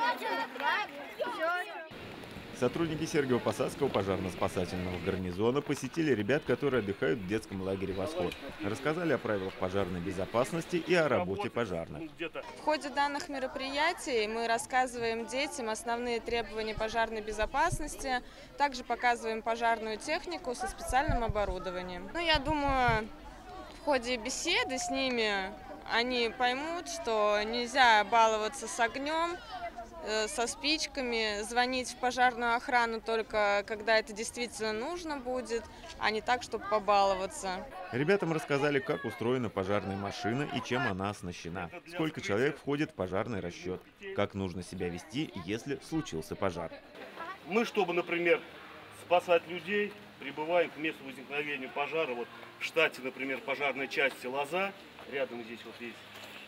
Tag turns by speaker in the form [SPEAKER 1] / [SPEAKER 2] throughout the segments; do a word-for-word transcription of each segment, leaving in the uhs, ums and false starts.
[SPEAKER 1] Сотрудники Сергиево-Посадского пожарно-спасательного гарнизона посетили ребят, которые отдыхают в детском лагере «Восход». Рассказали о правилах пожарной безопасности и о работе пожарных.
[SPEAKER 2] В ходе данных мероприятий мы рассказываем детям основные требования пожарной безопасности, также показываем пожарную технику со специальным оборудованием. Ну, я думаю, в ходе беседы с ними они поймут, что нельзя баловаться с огнем, со спичками, звонить в пожарную охрану только когда это действительно нужно будет, а не так, чтобы побаловаться.
[SPEAKER 1] Ребятам рассказали, как устроена пожарная машина и чем она оснащена, сколько человек входит в пожарный расчет, как нужно себя вести, если случился пожар.
[SPEAKER 3] Мы, чтобы, например, спасать людей, прибываем к месту возникновения пожара. Вот в штате, например, пожарной части «Лоза», рядом здесь вот есть,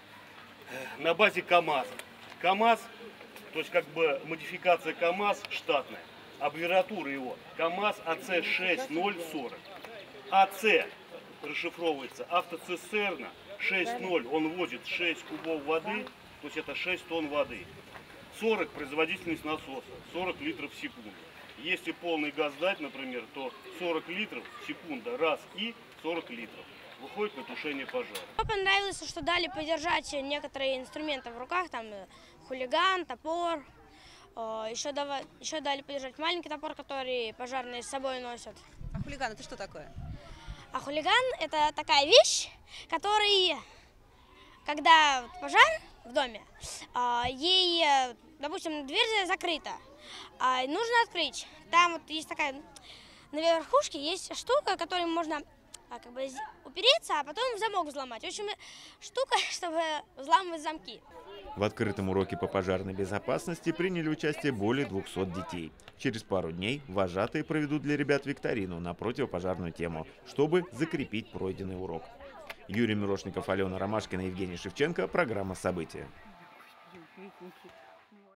[SPEAKER 3] на базе КАМАЗа. КАМАЗ, то есть как бы модификация КАМАЗ штатная, аббревиатура его КАМАЗ АЦ шесть ноль сорок. АЦ расшифровывается автоцистерна шесть ноль, он возит шесть кубов воды, то есть это шесть тонн воды. сорок производительность насоса, сорок литров в секунду. Если полный газ дать, например, то сорок литров в секунду раз и сорок литров выходит на тушение пожара.
[SPEAKER 4] Мне понравилось, что дали подержать некоторые инструменты в руках, там хулиган, топор. Еще, дава, еще дали подержать маленький топор, который пожарные с собой носят.
[SPEAKER 5] А хулиган это что такое?
[SPEAKER 4] А хулиган это такая вещь, который, когда пожар в доме, ей, допустим, дверь закрыта, нужно открыть. Там вот есть такая, на верхушке есть штука, которой можно как бы упереться, а потом замок взломать. В общем, штука, чтобы взламывать замки.
[SPEAKER 1] В открытом уроке по пожарной безопасности приняли участие более двухсот детей. Через пару дней вожатые проведут для ребят викторину на противопожарную тему, чтобы закрепить пройденный урок. Юрий Мирошников, Алена Ромашкина, Евгений Шевченко. Программа «События».